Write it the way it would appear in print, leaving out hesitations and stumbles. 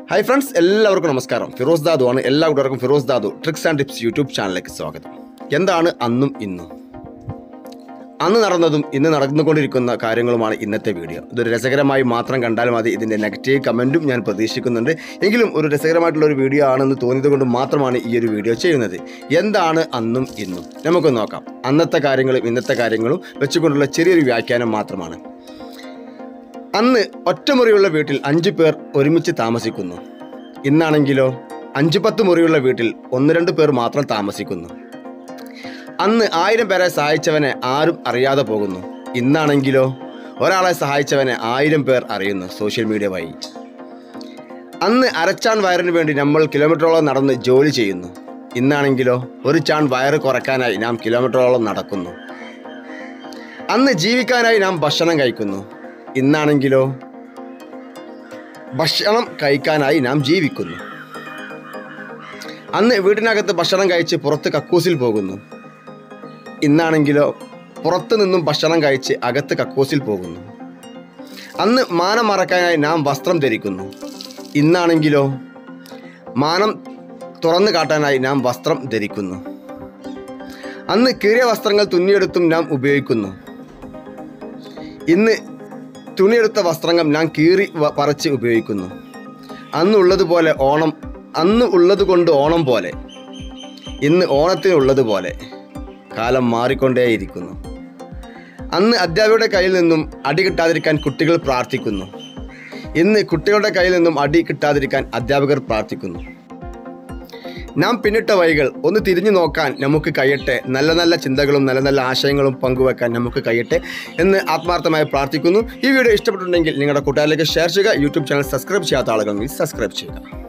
Hi friends, എല്ലാവർക്കും നമസ്കാരം. ഫിറോസ് ദാദു ആണ്. എല്ലാവർക്കും Firoz Dadu tricks and tips YouTube ചാനലിലേക്ക് സ്വാഗതം. എന്താണ് അന്നും ഇന്നും? അന്ന് നടന്നതും ഇന്ന് നടന്നുകൊണ്ടിരിക്കുന്ന കാര്യങ്ങളുമാണ് ഇന്നത്തെ വീഡിയോ. ഇതൊരു രസകരമായി മാത്രം കണ്ടാൽ മതി. ഇതിൻ്റെ നെഗറ്റീവ് കമൻറ്റും ഞാൻ പ്രതീക്ഷിക്കുന്നുണ്ട്. എങ്കിലും ഒരു രസകരമായിട്ടുള്ളൊരു വീഡിയോ ആണെന്ന് തോന്നിയത് കൊണ്ട് മാത്രമാണ് ഈ ഒരു വീഡിയോ ചെയ്യുന്നത്. എന്താണ് അന്നും ഇന്നും? നമുക്ക് നോക്കാം. അന്നത്തെ കാര്യങ്ങളും ഇന്നത്തെ കാര്യങ്ങളും വെച്ചുകൊണ്ടുള്ള ചെറിയൊരു വ്യാഖ്യാനം മാത്രമാണ്. അന്ന് ഒറ്റമുറിയുള്ള വീട്ടിൽ 5 പേർ ഒരുമിച്ച് താമസിക്കുന്നു. ഇന്നാണെങ്കിലോ 5-10 മുറിയുള്ള വീട്ടിൽ 1-2 പേർ മാത്രം താമസിക്കുന്നു. അന്ന് 1000 പേരെ സഹായിച്ചവനെ ആരും അറിയാതെ പോകുന്നു. ഇന്നാണെങ്കിലോ ഒരാളെ സഹായിച്ചവനെ 1000 പേർ അറിയുന്നു സോഷ്യൽ മീഡിയ വഴി. അന്ന് അരച്ചാൺ വയറിന് വേണ്ടി നമ്മൾ കിലോമീറ്ററോളം നടന്ന് ജോലി ചെയ്യുന്നു. ഇന്നാണെങ്കിലോ ഒരു ചാൺ വയറ് കുറയ്ക്കാനായി നാം കിലോമീറ്ററോളം നടക്കുന്നു. അന്ന് ജീവിക്കാനായി നാം ഭക്ഷണം കഴിക്കുന്നു. ഇന്നാണെങ്കിലോ ഭക്ഷണം കഴിക്കാനായി നാം ജീവിക്കുന്നു. അന്ന് വീട്ടിനകത്ത് ഭക്ഷണം കഴിച്ച് പുറത്ത് കക്കൂസിൽ പോകുന്നു. ഇന്നാണെങ്കിലോ പുറത്തു നിന്നും ഭക്ഷണം കഴിച്ച് അകത്ത് കക്കൂസിൽ പോകുന്നു. അന്ന് മാനം മറക്കാനായി നാം വസ്ത്രം ധരിക്കുന്നു. ഇന്നാണെങ്കിലോ മാനം തുറന്നു കാട്ടാനായി നാം വസ്ത്രം ധരിക്കുന്നു. അന്ന് കീറിയ വസ്ത്രങ്ങൾ തുന്നിയെടുത്തും നാം ഉപയോഗിക്കുന്നു. ഇന്ന് തുണിയെടുത്ത വസ്ത്രങ്ങൾ ഞാൻ കീറി പറിച്ച് ഉപയോഗിക്കുന്നു. അന്ന് ഉള്ളത് കൊണ്ട് ഓണം പോലെ, ഇന്ന് ഓണത്തിനുള്ളതുപോലെ കാലം മാറിക്കൊണ്ടേയിരിക്കുന്നു. അന്ന് അധ്യാപകരുടെ കയ്യിൽ നിന്നും അടി കിട്ടാതിരിക്കാൻ കുട്ടികൾ പ്രാർത്ഥിക്കുന്നു. ഇന്ന് കുട്ടികളുടെ കയ്യിൽ നിന്നും അടി കിട്ടാതിരിക്കാൻ അധ്യാപകർ പ്രാർത്ഥിക്കുന്നു. നാം പിന്നിട്ട വഴികൾ ഒന്ന് തിരിഞ്ഞു നോക്കാൻ നമുക്ക് കഴിയട്ടെ. നല്ല നല്ല ചിന്തകളും നല്ല നല്ല ആശയങ്ങളും പങ്കുവെക്കാൻ നമുക്ക് കഴിയട്ടെ എന്ന് ആത്മാർത്ഥമായി പ്രാർത്ഥിക്കുന്നു. ഈ വീഡിയോ ഇഷ്ടപ്പെട്ടിട്ടുണ്ടെങ്കിൽ നിങ്ങളുടെ കൂട്ടുകാരിലേക്ക് ഷെയർ ചെയ്യുക. യൂട്യൂബ് ചാനൽ സബ്സ്ക്രൈബ് ചെയ്യാത്ത ആളുകൾ സബ്സ്ക്രൈബ് ചെയ്യുക.